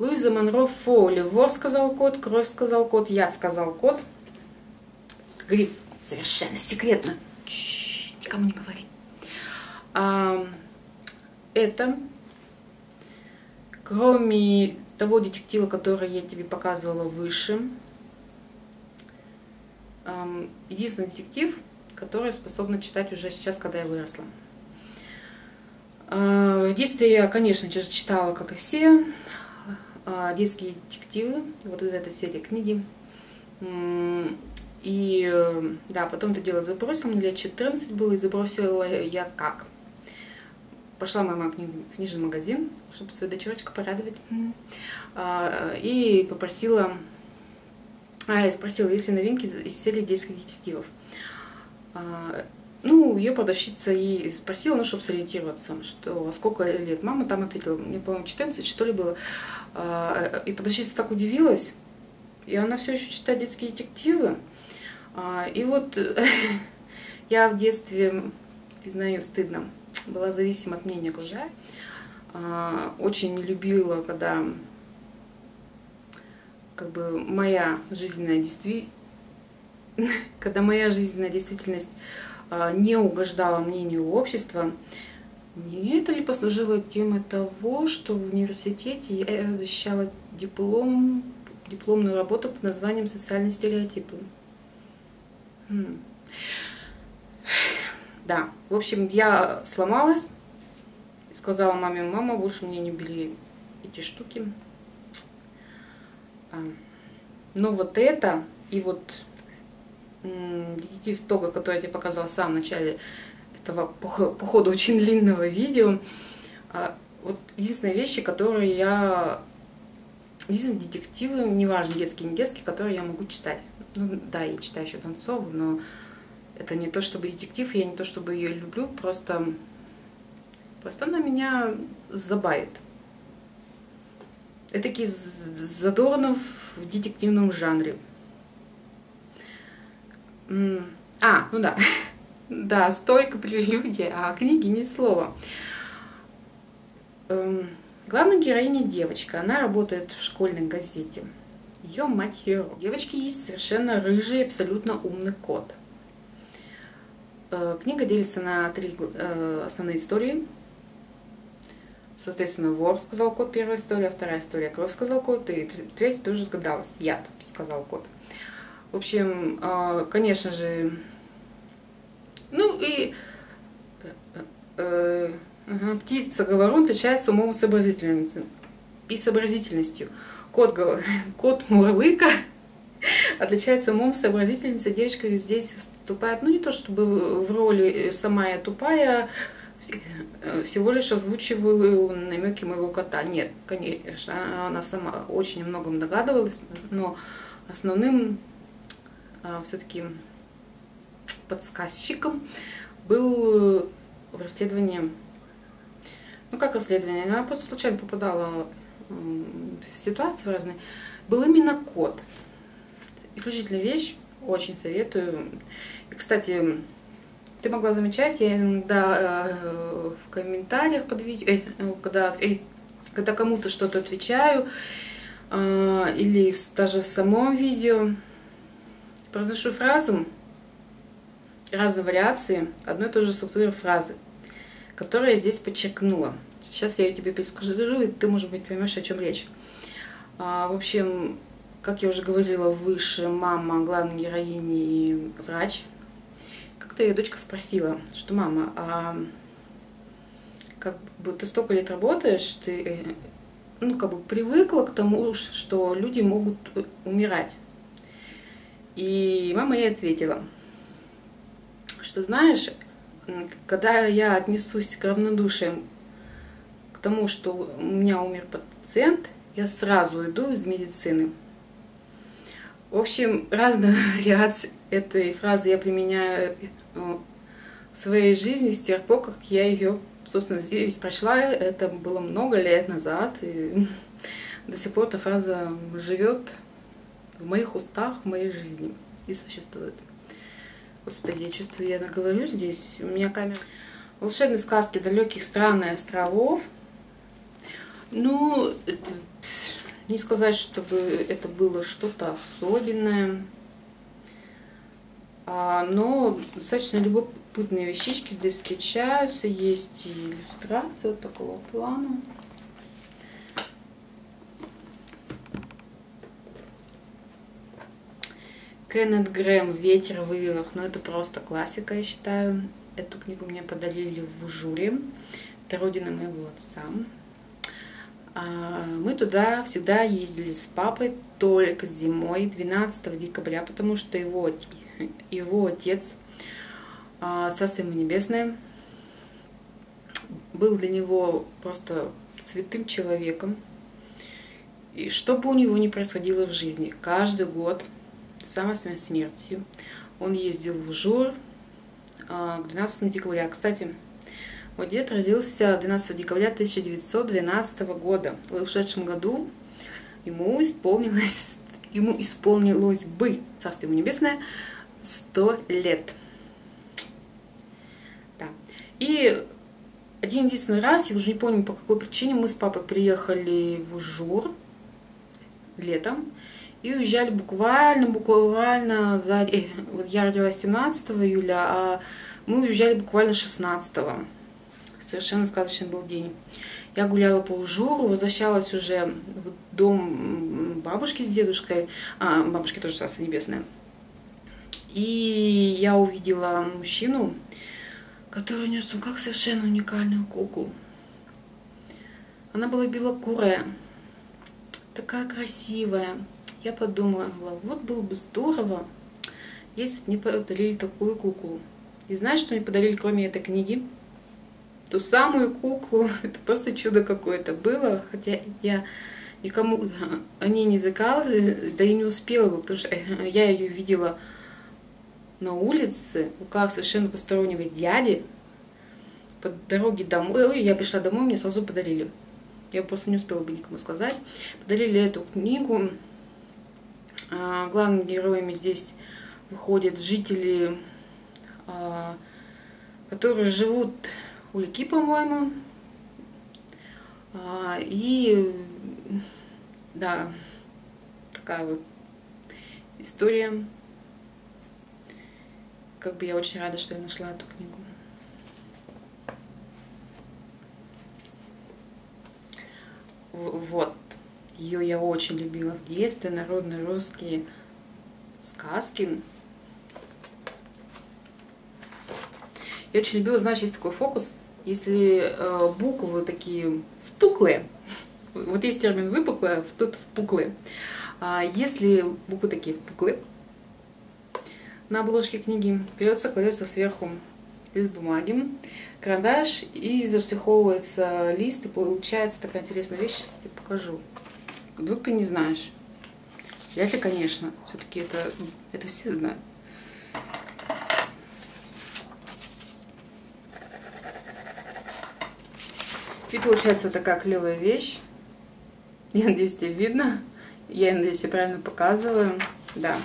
Луиза Монро Фоули. Вор сказал кот, кровь сказал кот, яд сказал кот. Гриф. Совершенно секретно. Никому не говори. Это, кроме того детектива, который я тебе показывала выше, единственный детектив, который способна читать уже сейчас, когда я выросла. В детстве я, конечно же, читала, как и все, детские детективы, вот из этой серии книги. И да, потом это дело забросила, мне лет 14 было, и забросила я как? Пошла моя мама в книжный магазин, чтобы свою дочерочку порадовать, и попросила, я спросила, есть ли новинки из серии детских детективов. Ну, ее продавщица и спросила, ну, чтобы сориентироваться, что сколько лет. Мама там ответила, мне, по-моему, 14, что ли, было. И продавщица так удивилась, и она все еще читает детские детективы. И вот я в детстве, признаю, стыдно, была зависима от мнения окружающих. Очень не любила, когда как бы моя жизненная действительность не угождала мнению общества. Не это ли послужило темой того, что в университете я защищала дипломную работу под названием «Социальные стереотипы». Да, в общем, я сломалась и сказала маме: мама, больше мне не бери эти штуки. Но вот это и вот детектив Тога, который я тебе показала в самом начале этого, по ходу очень длинного видео, вот единственные вещи, которые единственные детективы, неважно, детские, не детские, которые я могу читать. Ну да, я читаю еще Донцову, но это не то чтобы детектив, я не то чтобы ее люблю, просто она меня забавит. Этакий Задорнов в детективном жанре. Ну да. Да, столько прелюдий, а о книге ни слова. Главная героиня девочка, она работает в школьной газете. Ее мать Херо. У девочки есть совершенно рыжий, абсолютно умный кот. Книга делится на 3 основные истории. Соответственно, вор сказал кот, первая история, вторая история кровь сказал кот, и третья тоже сгадалась, яд сказал кот. В общем, конечно же, ну и птица говорун отличается умом и сообразительностью. Кот Мурлыка отличается умом, сообразительностью. Девочка здесь выступает, ну не то чтобы в роли сама я тупая, всего лишь озвучиваю намеки моего кота. Нет, конечно, она сама очень о многом догадывалась, но основным все-таки подсказчиком был в расследовании. Ну как расследование? Она просто случайно попадала в ситуации разные. Был именно кот. Исключительная вещь, очень советую. И, кстати, ты могла замечать, я иногда в комментариях под видео, когда кому-то что-то отвечаю, или даже в самом видео, произношу фразу, разные вариации одной и той же структуры фразы, которую я здесь подчеркнула. Сейчас я ее тебе перескажу, и ты, может быть, поймешь, о чем речь. В общем, как я уже говорила выше, мама главной героини врач. Как-то ее дочка спросила, что: мама, как бы ты столько лет работаешь, ты как бы привыкла к тому, что люди могут умирать. И мама ей ответила, что знаешь, когда я отнесусь к равнодушием к тому, что у меня умер пациент, я сразу уйду из медицины. В общем, разные вариации этой фразы я применяю в своей жизни с тех пор, как я ее, собственно, здесь прочла. Это было много лет назад, и до сих пор эта фраза живет в моих устах, в моей жизни и существует. Господи, я чувствую, я наговорю здесь. У меня камера. Волшебные сказки далеких стран и островов. Ну, Не сказать, чтобы это было что-то особенное, но достаточно любопытные вещички здесь встречаются. Есть и иллюстрация вот такого плана. Кеннет Грэм «Ветер в ивах». Ну, это просто классика, я считаю. Эту книгу мне подарили в Ужуре. Это родина моего отца. Мы туда всегда ездили с папой только зимой, 12 декабря, потому что его отец, царство ему небесное, был для него просто святым человеком. И что бы у него ни происходило в жизни, каждый год, до самой своей смертью, он ездил в Ужур к 12 декабря. Кстати, мой дед родился 12 декабря 1912 года. В ушедшем году ему исполнилось бы, царство ему небесное, 100 лет. Да. И один единственный раз, я уже не помню по какой причине, мы с папой приехали в Ужур летом и уезжали буквально я родилась 17 июля, а мы уезжали буквально 16-го. Совершенно сказочный был день. Я гуляла по Ужуру, возвращалась уже в дом бабушки с дедушкой, бабушки тоже царство небесное. И я увидела мужчину, который нес в руках совершенно уникальную куклу. Она была белокурая, такая красивая. Я подумала, вот было бы здорово, если бы мне подарили такую куклу. И знаешь, что мне подарили, кроме этой книги? Ту самую куклу. Это просто чудо какое-то было. Хотя я никому о ней не заикалась, да и не успела бы, потому что я ее видела на улице, в руках совершенно постороннего дяди. По дороге домой, я пришла домой, мне сразу подарили. Я просто не успела бы никому сказать. Подарили эту книгу. Главными героями здесь выходят жители, которые живут у реки, по-моему. И да, такая вот история. Как бы я очень рада, что я нашла эту книгу. Вот. Ее я очень любила в детстве. Народные русские сказки. Я очень любила, знаешь, есть такой фокус. Если буквы такие впуклые, вот есть термин выпуклая, тут впуклые. Если буквы такие впуклые, на обложке книги берется, кладется сверху лист бумаги, карандаш, и заштриховывается лист, и получается такая интересная вещь. Сейчас я покажу. Вдруг ты не знаешь. Вряд ли, конечно. Все-таки это все знают. И получается такая клевая вещь. Я надеюсь, тебе видно. Я надеюсь, я правильно показываю. Да.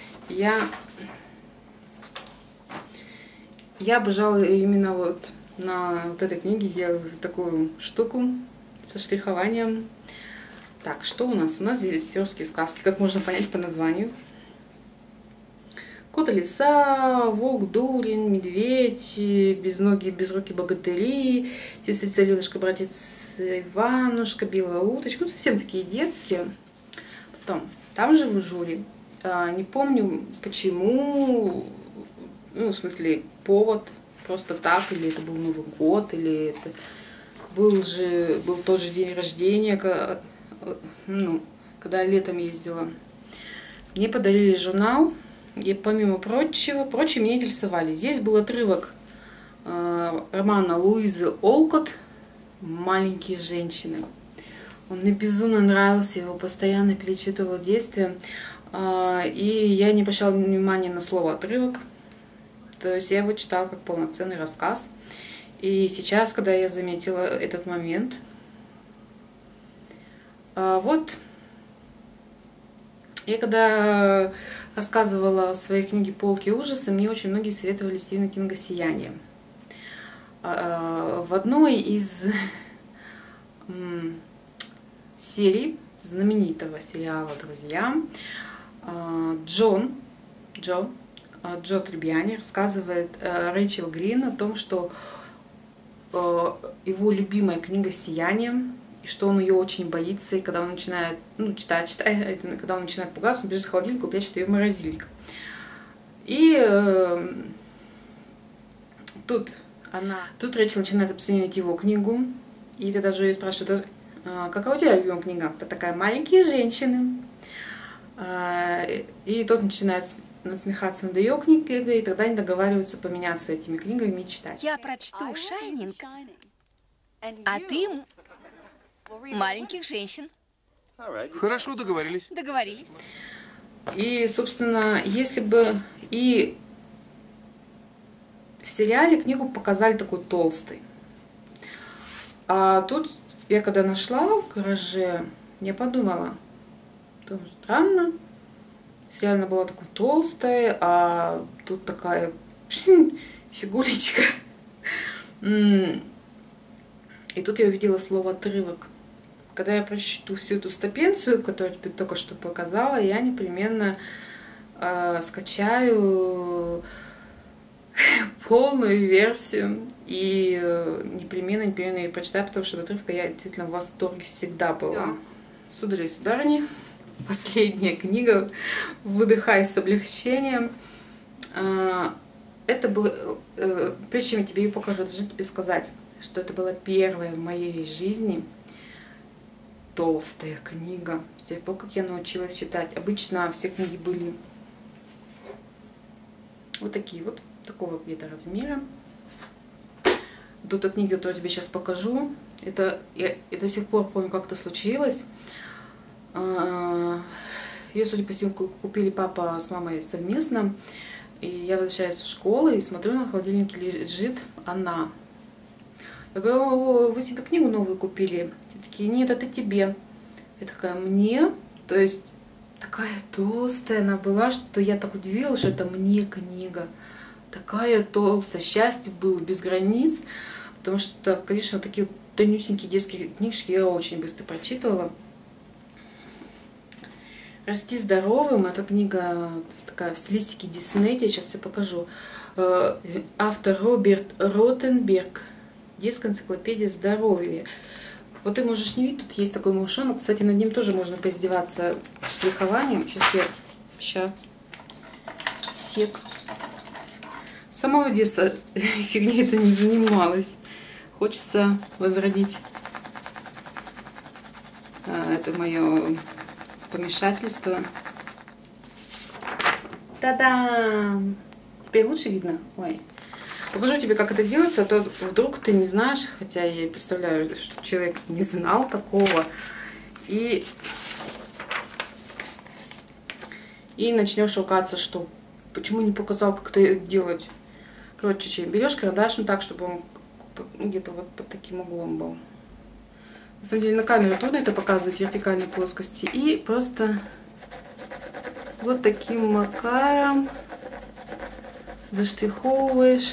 Я обожала именно вот на вот этой книге делать такую штуку со штрихованием. Так, что у нас? У нас здесь сельские сказки, как можно понять по названию. Кот и лиса, волк Дурин, медведь, безногие, безрукие богатыри, сестрица Аленушка, братец Иванушка, белая уточка. Ну, совсем такие детские. Потом, там же в Ужуре, не помню почему, ну, в смысле, повод, просто так, или это был Новый год, или это был тот же день рождения, когда летом ездила. Мне подарили журнал, и помимо прочего меня интересовали. Здесь был отрывок романа Луизы Олкот «Маленькие женщины». Он мне безумно нравился, его постоянно перечитывала в детстве. И я не обращала внимания на слово «отрывок». То есть я его читала как полноценный рассказ. И сейчас, когда я заметила этот момент, вот, я когда рассказывала о своей книге «Полки ужаса», мне очень многие советовали Стивена Кинга «Сияние». В одной из серий знаменитого сериала «Друзья». Джо Трибьяни рассказывает Рэйчел Грин о том, что его любимая книга «Сияние», и что он ее очень боится, и когда он начинает, читать, когда он начинает пугаться, он бежит к холодильнику и прячет ее в морозильник. И тут Рэйчел начинает обсценивать его книгу, и тогда Джо ее спрашивает: какая у тебя любимая книга? Это такая «Маленькие женщины». И тот начинает насмехаться над ее книгой, и тогда они договариваются поменяться этими книгами и читать. Я прочту «Шайнинг», а ты «Маленьких женщин». Хорошо, договорились. Договорились. И, собственно, если бы и в сериале книгу показали такой толстой, а тут я когда нашла в гараже, я подумала, странно, сериал она была такой толстой, а тут такая фигулечка. И тут я увидела слово «отрывок». Когда я прочту всю эту стапенцию, которую я тебе только что показала, я непременно скачаю полную версию и непременно ее прочитаю, потому что от отрывка я действительно в восторге всегда была. Сударь и сударыни, последняя книга «Выдыхай с облегчением». Это было, прежде чем я тебе ее покажу, я должна тебе сказать, что это была первая в моей жизни толстая книга. С тех пор, как я научилась читать. Обычно все книги были вот такие вот, такого где-то размера. Тут эта книга, которую я тебе сейчас покажу, я до сих пор помню, как это случилось. Ее, судя по всему, купили папа с мамой совместно. И я возвращаюсь в школу и смотрю, на холодильнике лежит она. Я говорю: вы себе книгу новую купили? Те такие: нет, это тебе. Я такая: мне? То есть такая толстая она была, что я так удивилась, что это мне книга. Такая толстая. Счастье было без границ. Потому что, конечно, вот такие вот тонюсенькие детские книжки я очень быстро прочитывала. «Расти здоровым» — это книга такая в стилистике Дисней, я сейчас все покажу. Автор Роберт Ротенберг. Детская энциклопедия здоровья. Вот ты можешь не видеть, тут есть такой мышонок. Кстати, над ним тоже можно поиздеваться штрихованием. Сейчас сек. С самого детства фигней это не занималась. Хочется возродить это мое помешательство. Та-дам! Теперь лучше видно? Ой. Покажу тебе, как это делается, а то вдруг ты не знаешь, хотя я представляю, что человек не знал такого. И начнешь ругаться, что почему не показал, как это делать. Короче, берешь карандаш, так, чтобы он где-то вот под таким углом был. На самом деле на камеру трудно это показывать в вертикальной плоскости. И просто вот таким макаром заштриховываешь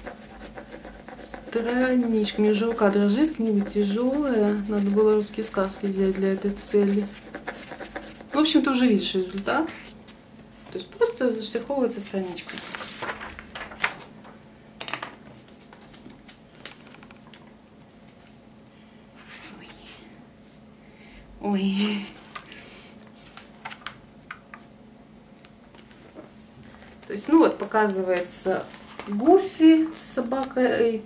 страничку. Мне же рука дрожит, книга тяжелая. Надо было русские сказки взять для этой цели. В общем, ты уже видишь результат. То есть просто заштриховывается страничка. Ой. То есть, ну вот, показывается Гуфи с собакой,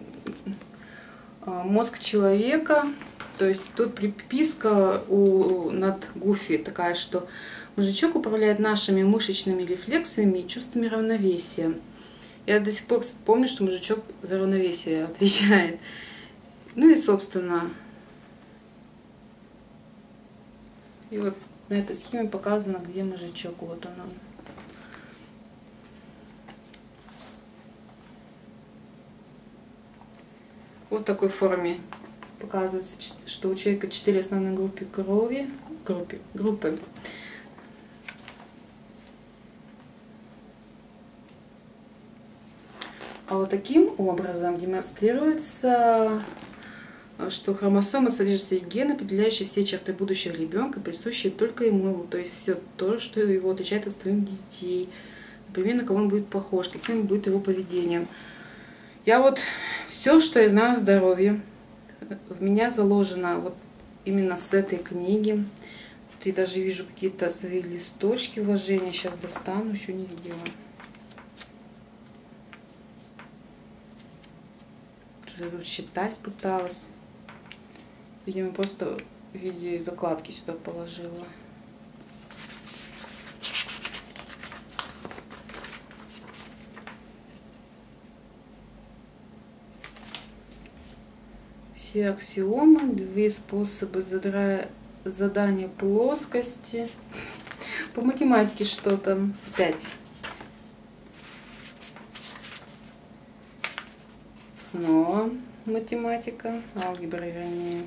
мозг человека. То есть тут приписка над Гуфи такая, что мозжечок управляет нашими мышечными рефлексами и чувствами равновесия. Я до сих пор помню, что мозжечок за равновесие отвечает. Ну и, собственно, и вот на этой схеме показано, где мозжечок. Вот он. Вот в такой форме показывается, что у человека 4 основные группы крови. Группы. А вот таким образом демонстрируется что хромосома содержит в себе гены, определяющие все черты будущего ребенка, присущие только ему. То есть все то, что его отличает от остальных детей. Например, на кого он будет похож, каким будет его поведением. Я вот все, что я знаю о здоровье, в меня заложено вот именно с этой книги. Тут я даже вижу какие-то свои листочки вложения. Сейчас достану, еще не видела. Что-то тут считать пыталась. Видимо, просто в виде закладки сюда положила. Все аксиомы, 2 способы задания плоскости. По математике что-то 5. Снова математика, алгебра, вернее.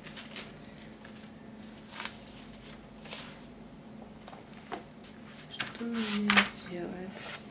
Что он здесь делает?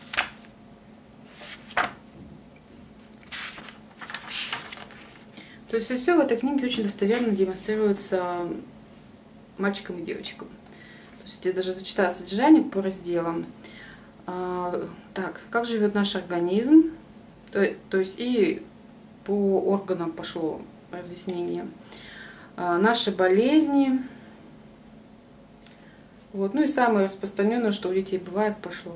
То есть все в этой книге очень достоверно демонстрируется мальчикам и девочкам. То есть я даже зачитаю содержание по разделам. Так, как живет наш организм? То есть и по органам пошло разъяснение. Наши болезни. Вот. Ну и самое распространенное, что у детей бывает, пошло.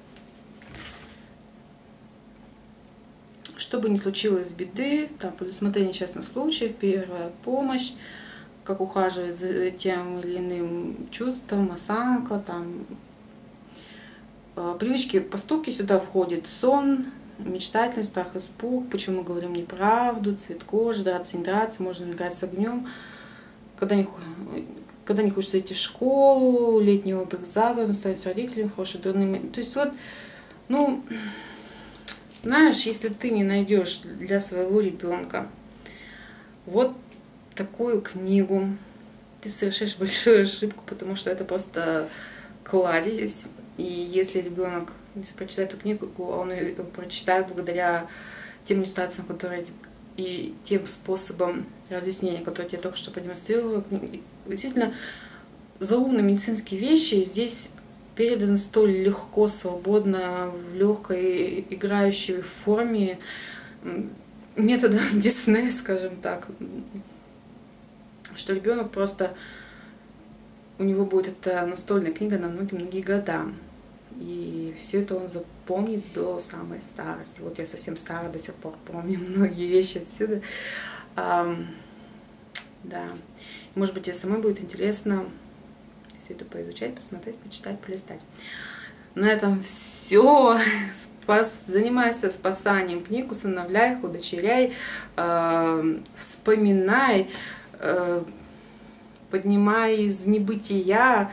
Что бы ни случилось беды, там предусмотрение несчастных случаев, первая помощь, как ухаживать за тем или иным чувством, осанка, там привычки, поступки сюда входят: сон, мечтательность, страх, испуг, почему мы говорим неправду, цвет кожи, драться, не драться, можно играть с огнем, когда не хочется идти в школу, летний отдых за городом, стать с родителями, хороший дурный. То есть вот, ну, знаешь, если ты не найдешь для своего ребенка вот такую книгу, ты совершишь большую ошибку, потому что это просто кладезь. И если ребенок прочитает эту книгу, он ее прочитает благодаря тем иллюстрациям, которые и тем способам разъяснения, которые я тебе только что продемонстрировала. Действительно, заумные медицинские вещи здесь переданы столь легко, свободно, в легкой, играющей форме, методом Диснея, скажем так, что ребенок просто, у него будет эта настольная книга на многие-многие года. И все это он запомнит до самой старости. Вот я совсем старая, до сих пор помню многие вещи отсюда. Да. Может быть, тебе самой будет интересно все это поизучать, посмотреть, почитать, полистать. На этом все. Занимайся спасанием книг, усыновляй их, удочеряй, вспоминай, поднимай из небытия.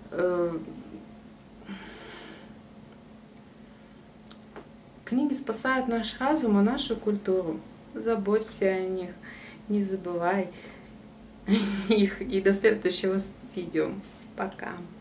Книги спасают наш разум и нашу культуру. Заботься о них, не забывай их. И до следующего видео. Пока.